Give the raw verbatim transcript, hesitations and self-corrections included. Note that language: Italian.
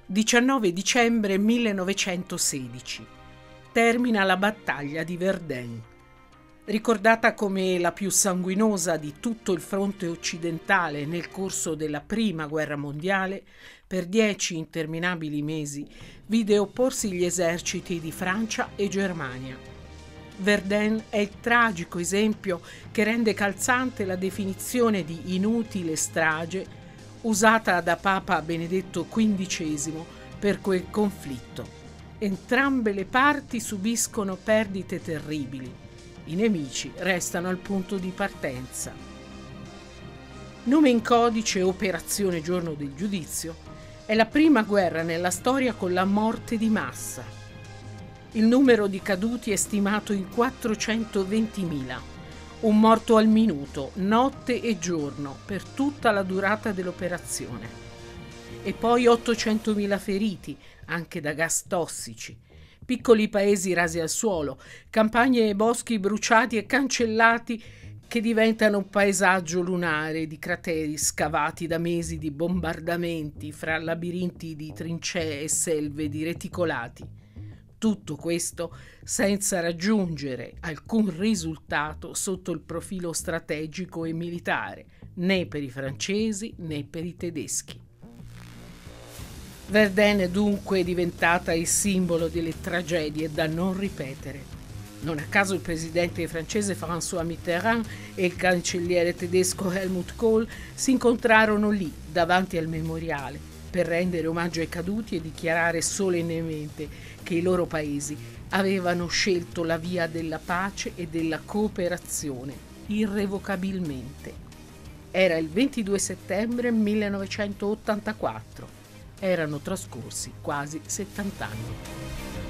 diciannove dicembre millenovecentosedici. Termina la battaglia di Verdun. Ricordata come la più sanguinosa di tutto il fronte occidentale nel corso della Prima Guerra Mondiale, per dieci interminabili mesi vide opporsi gli eserciti di Francia e Germania. Verdun è il tragico esempio che rende calzante la definizione di inutile strage usata da Papa Benedetto quindicesimo per quel conflitto. Entrambe le parti subiscono perdite terribili. I nemici restano al punto di partenza. Nome in codice Operazione Giorno del Giudizio, è la prima guerra nella storia con la morte di massa. Il numero di caduti è stimato in quattrocentoventimila. Un morto al minuto, notte e giorno, per tutta la durata dell'operazione. E poi ottocentomila feriti, anche da gas tossici. Piccoli paesi rasi al suolo, campagne e boschi bruciati e cancellati che diventano un paesaggio lunare di crateri scavati da mesi di bombardamenti fra labirinti di trincee e selve di reticolati. Tutto questo senza raggiungere alcun risultato sotto il profilo strategico e militare, né per i francesi né per i tedeschi. Verdun è dunque diventata il simbolo delle tragedie da non ripetere. Non a caso il presidente francese François Mitterrand e il cancelliere tedesco Helmut Kohl si incontrarono lì, davanti al memoriale, per rendere omaggio ai caduti e dichiarare solennemente che i loro paesi avevano scelto la via della pace e della cooperazione irrevocabilmente. Era il ventidue settembre millenovecentottantaquattro. Erano trascorsi quasi settanta anni.